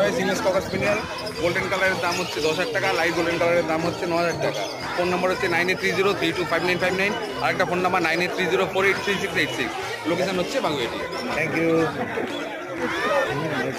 Choice English cocker spaniel. Golden কালারের দাম হচ্ছে 10,000 টাকা, লাইট গোল্ডেন কালারের দাম হচ্ছে 9,000 টাকা। ফোন নম্বর হচ্ছে 9830325959, আরেকটা ফোন নাম্বার 9830483686। লোকেশন হচ্ছে বাগুইয়াটি। Thank you.